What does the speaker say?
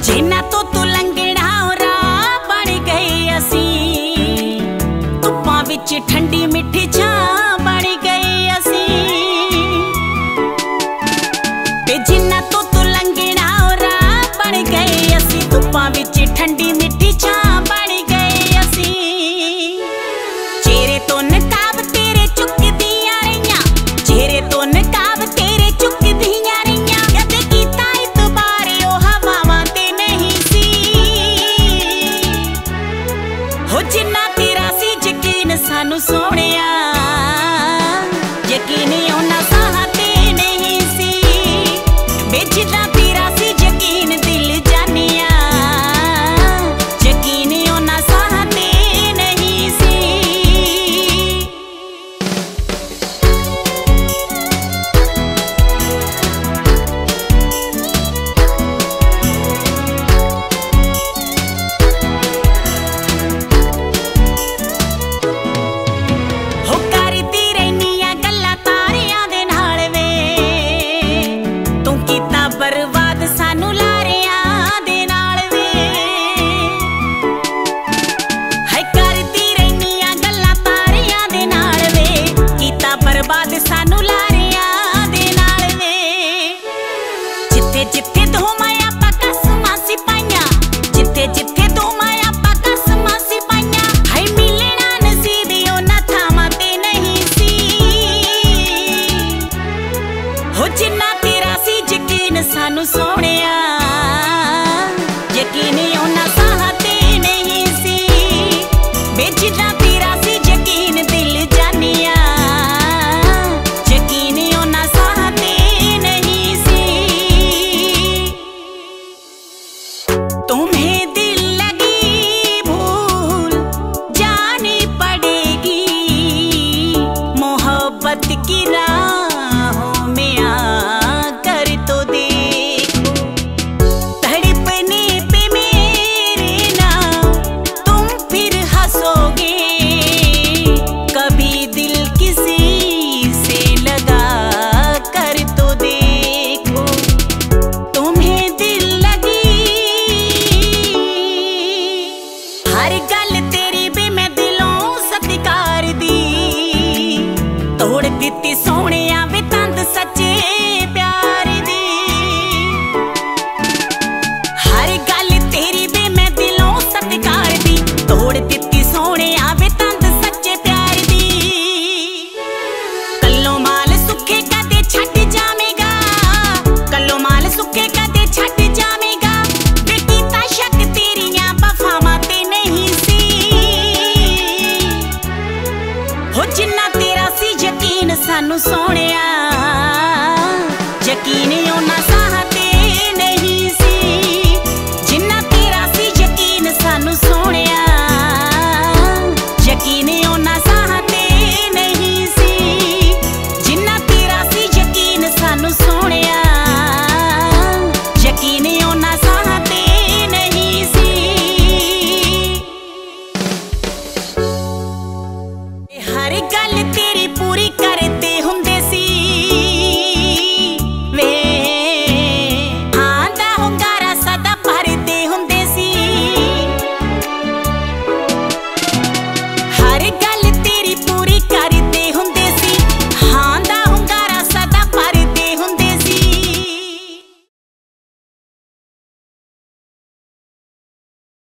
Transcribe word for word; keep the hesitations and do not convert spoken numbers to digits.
जिन्ना तो तू लंघना राह बन गए असी, धुप्पां विच ठंडी मिठी छां बन गए असी। ते जिन्ना तो तू लंघना राह बन गए असी, धुप्पां विच ठंडी मिठी छां बन गए असी। चेहरे तो नकाब तेरे चुकदियां रहियां, चेहरे तो नकाब तेरे चुकदियां रहियां, कदे कीता इतबार ओ हवावां ते नहीं सी। हो जिन्ना तेरा सी यकीन सानू सोहणिया, यकीन उन्हां साहां ते नहीं सी। वे जिन्ना तेरा सी यकीन दिल जानिया, यकीन उन्हां साहां ते नहीं सी। हो करदी रहनियां गल्लां तारियां दे नाल वे, तू कीता बर्बाद सानू लारियां दे नाल वे। है करदी रहनियां गल्लां तारियां दे नाल वे, कीता बर्बाद सानू लारियां दे नाल वे। जिथे जिथे धोमां आपां कसमां सी पाइयां, जिथे जिथे धोमां आपां कसमां सी पाइयां, है मिलना नसीब उन्हां थावां ते नहीं सी। हो जिन्ना तेरा सी यकीन सानू सोहणिया, यकीन उन्हां साहां ते नहीं सी। वे जिन्ना तेरा सी यकीन दिल जानिया, यकीन उन्हां साहां ते नहीं सी। तुम्हें